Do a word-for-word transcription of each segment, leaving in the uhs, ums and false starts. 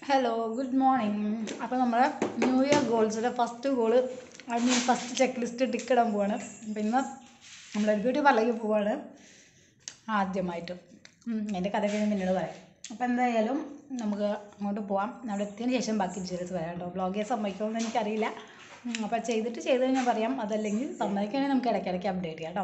Hello, good morning. അപ്പോൾ നമ്മുടെ new year ഗോൾസിൻ്റെ first goal I mean first check list tick ഇടാൻ പോവാണ്. അപ്പോൾ ഇന്ന് നമ്മൾ ബ്യൂട്ടി പാർലറിൽ പോവാണ് ആദ്യമായിട്ട്. എൻ്റെ കഥ കഴിഞ്ഞ് പിന്നീട് പറയാം. അപ്പോൾ എന്തായാലും നമുക്ക് അങ്ങോട്ട് പോവാം. അവിടെ എത്തിയതിന് ശേഷം ബാക്കി ഡീറ്റെയിൽസ് പറയാം കേട്ടോ. ബ്ലോഗ് ചെയ്യാൻ സമ്മതിക്കുമെന്ന് എനിക്കറിയില്ല. അപ്പോൾ ചെയ്തിട്ട് ചെയ്ത് ഞാൻ പറയാം. അതല്ലെങ്കിൽ സമ്മതിക്കുകയാണെങ്കിൽ നമുക്ക് ഇടയ്ക്കിടയ്ക്ക് അപ്ഡേറ്റ് ചെയ്യാം കേട്ടോ.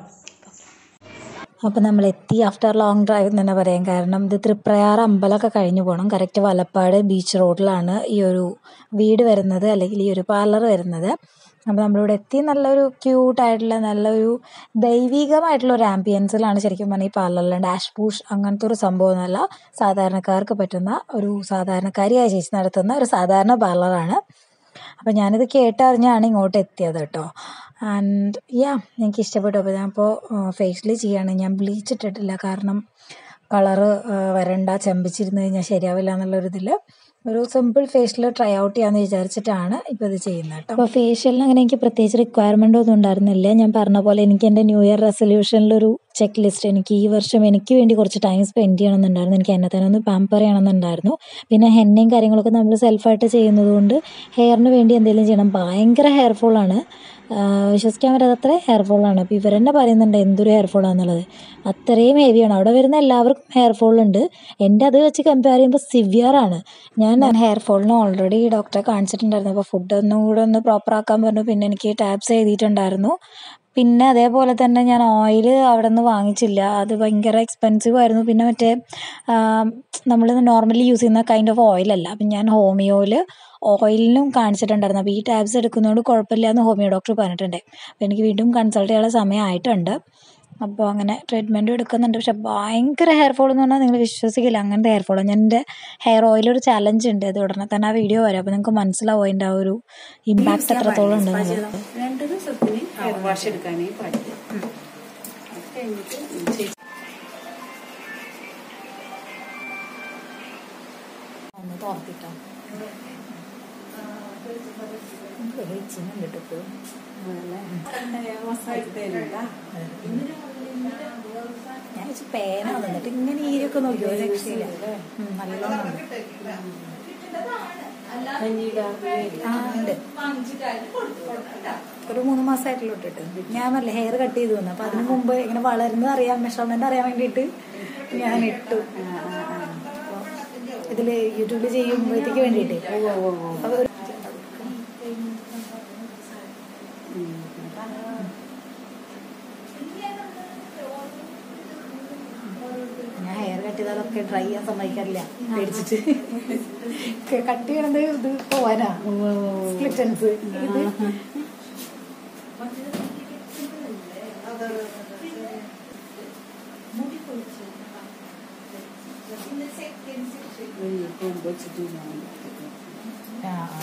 അപ്പോൾ നമ്മൾ എത്തി ആഫ്റ്റർ ലോങ് ഡ്രൈവ് എന്ന് തന്നെ പറയാം. കാരണം ഇത് തൃപ്രയാർ അമ്പലമൊക്കെ കഴിഞ്ഞ് പോകണം. കറക്റ്റ് വലപ്പാട് ബീച്ച് റോഡിലാണ് ഈ ഒരു വീട് വരുന്നത്, അല്ലെങ്കിൽ ഈ ഒരു പാർലർ വരുന്നത്. അപ്പോൾ നമ്മളിവിടെ എത്തി നല്ലൊരു ക്യൂട്ടായിട്ടുള്ള നല്ലൊരു ദൈവികമായിട്ടുള്ള ഒരു ആംബിയൻസിലാണ് ശരിക്കും പറഞ്ഞാൽ ഈ പാർലറിൽ. ഡാഷ് പൂഷ് അങ്ങനത്തെ ഒരു സംഭവമൊന്നുമല്ല. സാധാരണക്കാർക്ക് പറ്റുന്ന ഒരു സാധാരണക്കാരിയായ ചേച്ചി നടത്തുന്ന ഒരു സാധാരണ പാർലറാണ്. അപ്പോൾ ഞാനിത് കേട്ടറിഞ്ഞാണ് ഇങ്ങോട്ട് എത്തിയത് കേട്ടോ. ആൻഡ് യാ എനിക്ക് ഇഷ്ടപ്പെട്ടു. അപ്പോൾ ഞാനിപ്പോൾ ഫേഷ്യൽ ചെയ്യാണ്. ഞാൻ ബ്ലീച്ച് ഇട്ടിട്ടില്ല, കാരണം കളറ് വരണ്ട, ചെമ്പിച്ചിരുന്ന് കഴിഞ്ഞാൽ ശരിയാവില്ല എന്നുള്ളൊരിതിൽ ഒരു സിമ്പിൾ ഫേഷ്യൽ ട്രൈ ഔട്ട് ചെയ്യാമെന്ന് വിചാരിച്ചിട്ടാണ് ഇപ്പോൾ ഇത് ചെയ്യുന്നത് കേട്ടോ. അപ്പോൾ ഫേഷ്യലിന് അങ്ങനെ എനിക്ക് പ്രത്യേകിച്ച് റിക്വയർമെൻ്റ് ഒന്നും ഉണ്ടായിരുന്നില്ല. ഞാൻ പറഞ്ഞ പോലെ എനിക്ക് എൻ്റെ ന്യൂ ഇയർ റെസൊല്യൂഷനിലൊരു ചെക്ക് ലിസ്റ്റ്, എനിക്ക് ഈ വർഷം എനിക്ക് വേണ്ടി കുറച്ച് ടൈം സ്പെൻഡ് ചെയ്യണമെന്നുണ്ടായിരുന്നു. എനിക്ക് എന്നെ തന്നെ ഒന്ന് പാമ്പർ ചെയ്യണമെന്നുണ്ടായിരുന്നു. പിന്നെ ഹെന്നയും കാര്യങ്ങളൊക്കെ നമ്മൾ സെൽഫായിട്ട് ചെയ്യുന്നത് കൊണ്ട് ഹെയറിന് വേണ്ടി എന്തെങ്കിലും ചെയ്യണം. ഭയങ്കര ഹെയർ ഫോളാണ്, വിശ്വസിക്കാൻ പറ്റാത്ത അത്ര ഹെയർ ഫോളാണ്. അപ്പോൾ ഇവർ തന്നെ പറയുന്നുണ്ട് എന്തൊരു ഹെയർ ഫോളാണെന്നുള്ളത്. അത്രയും ഹെവിയാണ്. അവിടെ വരുന്ന എല്ലാവർക്കും ഹെയർ ഫോളുണ്ട്. എൻ്റെ അത് വെച്ച് കമ്പയർ ചെയ്യുമ്പോൾ സിവിയറാണ്. ഞാൻ ഹെയർ ഫോളിന് ഓൾറെഡി ഡോക്ടറെ കാണിച്ചിട്ടുണ്ടായിരുന്നു. അപ്പോൾ ഫുഡ് ഒന്നും കൂടെ ഒന്ന് പ്രോപ്പർ ആക്കാൻ പറഞ്ഞു. പിന്നെ എനിക്ക് ടാബ്സ് എഴുതിയിട്ടുണ്ടായിരുന്നു. പിന്നെ അതേപോലെ തന്നെ ഞാൻ ഓയിൽ അവിടെ നിന്ന് വാങ്ങിച്ചില്ല, അത് ഭയങ്കര എക്സ്പെൻസീവ് ആയിരുന്നു. പിന്നെ മറ്റേ നമ്മൾ നോർമലി യൂസ് ചെയ്യുന്ന കൈൻഡ് ഓഫ് ഓയിലല്ല. അപ്പം ഞാൻ ഹോമിയോയിൽ ഓയിലിനും കാണിച്ചിട്ടുണ്ടായിരുന്നു. അപ്പോൾ ഈ ടാബ്സ് എടുക്കുന്നതുകൊണ്ട് കുഴപ്പമില്ല എന്ന് ഹോമിയോ ഡോക്ടർ പറഞ്ഞിട്ടുണ്ട്. അപ്പോൾ എനിക്ക് വീണ്ടും കൺസൾട്ട് ചെയ്യാനുള്ള സമയമായിട്ടുണ്ട്. അപ്പോൾ അങ്ങനെ ട്രീറ്റ്മെൻറ്റും എടുക്കുന്നുണ്ട്. പക്ഷെ ഭയങ്കര ഹെയർ ഫോൾ എന്ന് പറഞ്ഞാൽ നിങ്ങൾ വിശ്വസിക്കില്ല, അങ്ങനത്തെ ഹെയർ ഫോൾ. ഞാൻ എൻ്റെ ഹെയർ ഓയിലൊരു ചലഞ്ച് ഉണ്ട്, അത് ഉടനെ തന്നെ ആ വീഡിയോ വരാം. അപ്പോൾ നിങ്ങൾക്ക് മനസ്സിലാവും അതിൻ്റെ ആ ഒരു ഇമ്പാക്ട് എത്രത്തോളം ഉണ്ടെന്നുള്ളത്. രണ്ട് ദിവസത്തിന് ഹെയർ വാഷ് എടുക്കാനേ പാടില്ല. ഒന്ന് തോർത്തിട്ടോ കിട്ടും. ഞാൻ വെച്ച് പേന വന്നിട്ട് ഇങ്ങനെ ഈരൊക്കെ നോക്കിയോ, രക്ഷയില്ല. നല്ലോണം ഉണ്ട്. ഒരു മൂന്ന് മാസമായിട്ടുള്ള ഇട്ടിട്ട് ഞാൻ നല്ല ഹെയർ കട്ട് ചെയ്ത് വന്നു. അപ്പൊ അതിന് മുമ്പ് ഇങ്ങനെ വളരുന്നത് അറിയാൻ, മെഷർമെന്റ് അറിയാൻ വേണ്ടിയിട്ട് ഞാൻ ഇട്ടു. ഇതില് യൂട്യൂബിൽ ചെയ്യുമ്പോഴത്തേക്ക് വേണ്ടിയിട്ട് ഞാൻ ഹെയർ കട്ട് ചെയ്താലൊക്കെ ഡ്രൈ ചെയ്യാൻ സമ്മതിക്കാറില്ല, പേടിച്ചിട്ട്. കട്ട് ചെയ്യണത് ഇത് പോവാനാ സ്പ്ലിറ്റൻസ്. ഇത് ആ ആ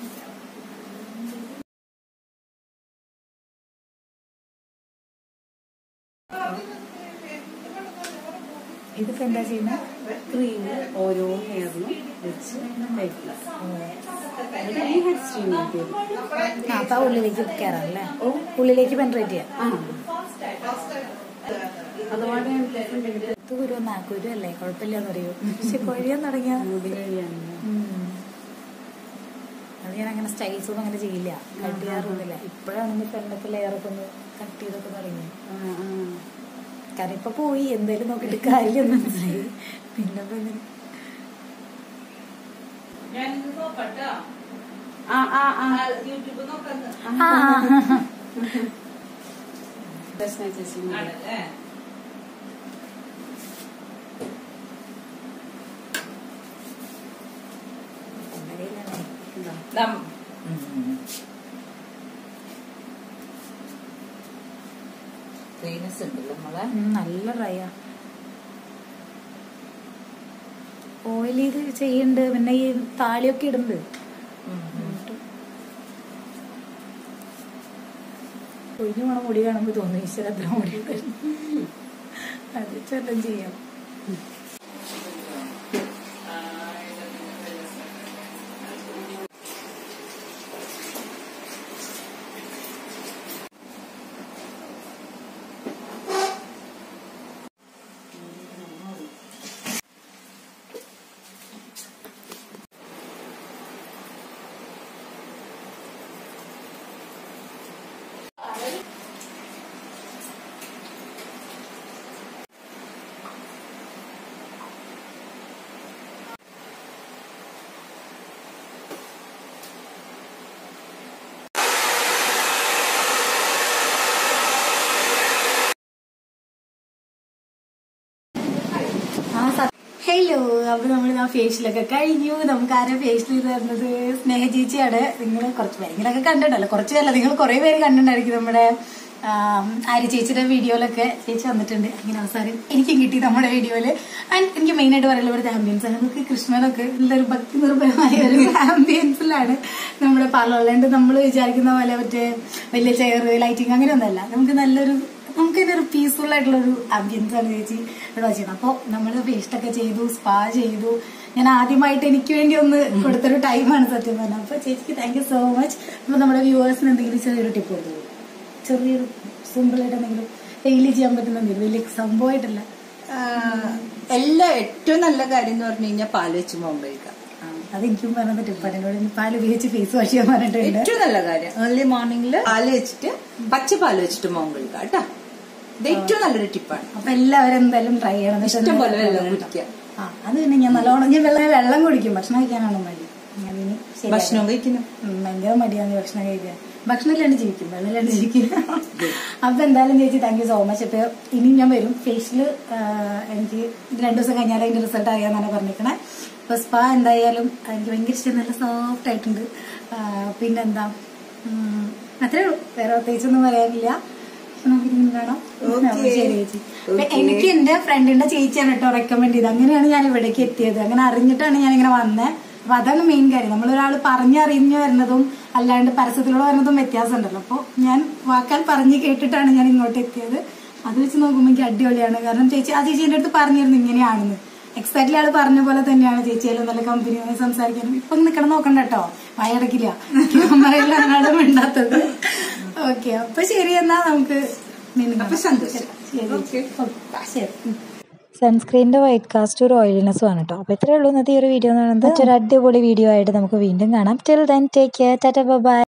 ഇതിപ്പോ എന്താ ചെയ്യുന്നത്? ക്രീം ഓരോ ഹെയറിനും വെച്ച് തേക്കുക. ഹെയർ സ്റ്റീം ആ അപ്പൊ ഉള്ളിലേക്ക് കയറാമല്ലേ, ഉള്ളിലേക്ക് പെൻട്രേറ്റ് ചെയ്യാം. അതുപോലെ കുരു നാക്കുരു അല്ലേ, കുഴപ്പമില്ലാന്ന് പറയൂ. പക്ഷെ കൊഴിയാൻ തുടങ്ങിയ മുടി കഴിയാണ്. അത് ഞാൻ അങ്ങനെ സ്റ്റൈൽസ് ഒന്നും അങ്ങനെ ചെയ്യില്ല, കട്ട് ചെയ്യാറൊന്നുമില്ല. ഇപ്പോഴാണെങ്കിൽ പെണ്ണൊക്കെ ലെയറൊക്കെ ഒന്ന് കട്ട് ചെയ്തൊക്കെ തുടങ്ങി. കാരണം ഇപ്പൊ പോയി എന്തായാലും നോക്കിയിട്ട് കാര്യം മനസ്സിലായി. പിന്നെ നല്ല ഡ്രൈയാ. ഓയിൽ ഇത് ചെയ്യുന്നുണ്ട്, പിന്നെ ഈ താളിയൊക്കെ ഇടുന്നുണ്ട്. ഒഴിഞ്ഞു പോണ മുടി കാണുമ്പോ തോന്നുന്നു ഈശ്വര എത്ര മുടി അത് ചെല്ലം ചെയ്യാം. ഫേഷ്യലൊക്കെ കഴിഞ്ഞു. നമുക്ക് ആരും ഫേഷ്യൽ ചെയ്ത് തരുന്നത് സ്നേഹ ചേച്ചിയാണ്. നിങ്ങൾ കുറച്ച് പേരെങ്കിലൊക്കെ കണ്ടിട്ടല്ലോ, കുറച്ച് പേരല്ല, നിങ്ങൾ കുറെ പേര് കണ്ടിട്ടുണ്ടായിരിക്കും നമ്മുടെ ആര്യ ചേച്ചിയുടെ വീഡിയോയിലൊക്കെ. ചേച്ചി വന്നിട്ടുണ്ട്. അങ്ങനെ അവസാനം എനിക്കും കിട്ടി നമ്മുടെ വീഡിയോയില്. ആൻഡ് എനിക്ക് മെയിൻ ആയിട്ട് പറയുന്നത് ഇവിടുത്തെ ആംബിയൻസ് ആണ്. നമുക്ക് കൃഷ്ണനൊക്കെ നല്ലൊരു ഭക്തി നിർഭരമായ ഒരു ആംബിയൻസിലാണ് നമ്മുടെ പാർലറിലുണ്ട്. നമ്മൾ വിചാരിക്കുന്ന പോലെ മറ്റേ വലിയ ചെയർ ലൈറ്റിങ് അങ്ങനെയൊന്നുമല്ല. നമുക്ക് നല്ലൊരു നമുക്ക് ഇതിനൊരു പീസ്ഫുൾ ആയിട്ടുള്ളൊരു ആംബിയൻസ് ആണ് ചേച്ചി ഇവിടെ വെച്ചിരുന്നത്. അപ്പോൾ നമ്മൾ ഫേഷ്യലൊക്കെ ചെയ്തു, സ്പാ ചെയ്തു. ഞാൻ ആദ്യമായിട്ട് എനിക്ക് വേണ്ടി ഒന്ന് കൊടുത്തൊരു ടൈമാണ് സത്യം പറഞ്ഞത്. അപ്പോൾ ചേച്ചിക്ക് താങ്ക് യു സോ മച്ച്. അപ്പോൾ നമ്മുടെ വ്യൂവേഴ്സിന് എന്തെങ്കിലും ചെറിയൊരു ടിപ്പ് കൊടുത്തു, ചെറിയൊരു സിമ്പിളായിട്ട് എന്തെങ്കിലും ഡെയിലി ചെയ്യാൻ പറ്റുന്ന എന്തെങ്കിലും വലിയ സംഭവമായിട്ടല്ല. എല്ലാം ഏറ്റവും നല്ല കാര്യം എന്ന് പറഞ്ഞു കഴിഞ്ഞാൽ പാല് വെച്ച് മുഖം കഴുകാം. അതെനിക്കും പറഞ്ഞ ടിപ്പാണ്. എന്നോട് പാല് ഉപയോഗിച്ച് ഫേസ് വാഷ് ചെയ്യാൻ പറഞ്ഞിട്ടുണ്ട്. ഏറ്റവും നല്ല കാര്യം ഏർലി മോർണിംഗിൽ പാല് വെച്ചിട്ട് പച്ച പാല് വെച്ചിട്ട് മുഖം കഴുകാം കേട്ടോ. ഇത് ഏറ്റവും നല്ലൊരു ടിപ്പാണ്. അപ്പൊ എല്ലാവരും എന്തായാലും ട്രൈ ചെയ്യണം. ഇഷ്ടം പോലെ വെള്ളം കുടിക്കുക. ആ അത് പിന്നെ ഞാൻ നല്ലോണം ഞാൻ വെള്ളം വെള്ളം കുടിക്കും. ഭക്ഷണം കഴിക്കാനാണ് മടി. അതിന് ഭക്ഷണം കഴിക്കുന്നു ഭയങ്കര മടിയാണ് ഭക്ഷണം കഴിക്കാൻ. ഭക്ഷണം ഇല്ലാണ്ട് ജീവിക്കും, വെള്ളം ഇല്ലാണ്ട് ജീവിക്കും. അപ്പൊ എന്തായാലും ചേച്ചി താങ്ക് യു സോ മച്ച്. ഇപ്പൊ ഇനി ഞാൻ വരും ഫേഷ്യല്. എനിക്ക് രണ്ടു ദിവസം കഴിഞ്ഞാൽ അതിന്റെ റിസൾട്ട് അറിയാന്നാണ് പറഞ്ഞിരിക്കണേ. അപ്പൊ സ്പാ എന്തായാലും എനിക്ക് ഭയങ്കര ഇഷ്ടം, നല്ല സോഫ്റ്റ് ആയിട്ടുണ്ട്. പിന്നെന്താ അത്രേ ഉള്ളൂ, വേറെ പ്രത്യേകിച്ചൊന്നും പറയാനില്ല. കാണാം. ശരി ചേച്ചി. എനിക്ക് എന്റെ ഫ്രണ്ടിന്റെ ചേച്ചിയാണ് കേട്ടോ റെക്കമെൻഡ് ചെയ്ത്. അങ്ങനെയാണ് ഞാൻ ഇവിടേക്ക് എത്തിയത്. അങ്ങനെ അറിഞ്ഞിട്ടാണ് ഞാൻ ഇങ്ങനെ വന്നത്. അപ്പൊ അതാണ് മെയിൻ കാര്യം. നമ്മളൊരാൾ പറഞ്ഞറിഞ്ഞു വരുന്നതും അല്ലാണ്ട് പരസ്യത്തിലൂടെ വരുന്നതും വ്യത്യാസം ഉണ്ടല്ലോ. അപ്പോൾ ഞാൻ വാക്കാൽ പറഞ്ഞ് കേട്ടിട്ടാണ് ഞാൻ ഇങ്ങോട്ട് എത്തിയത്. അത് വെച്ച് നോക്കുമ്പോൾ എനിക്ക് അടിപൊളിയാണ്. കാരണം ചേച്ചി ആ ചേച്ചി എന്റെ അടുത്ത് പറഞ്ഞിരുന്നു ഇങ്ങനെയാണെന്ന്. എക്സാക്ട്ലി ആള് പറഞ്ഞ പോലെ തന്നെയാണ്. ചേച്ചിയായാലും നല്ല കമ്പനിയുമായി സംസാരിക്കാനും ഇപ്പൊ നിക്കണം നോക്കണ്ട കേട്ടോ, വായടക്കില്ല, ക്യാമറയിലാണ് മിണ്ടാത്തത്. ഓക്കെ, അപ്പൊ ശരി, എന്നാ നമുക്ക് സന്തോഷം. ശരി. സൺസ്ക്രീനിൻ്റെ വൈറ്റ് കാസ്റ്റ് ഒരു ഓയിലിനെസ്സും ആണ് കേട്ടോ. അപ്പോൾ ഇത്രയേ ഉള്ളൂ ഇന്നത്തെ ഈ ഒരു വീഡിയോ എന്ന് പറയുന്നത്. മറ്റൊരു അടിപൊളി വീഡിയോ ആയിട്ട് നമുക്ക് വീണ്ടും കാണാം. Till then take care, tata bye by.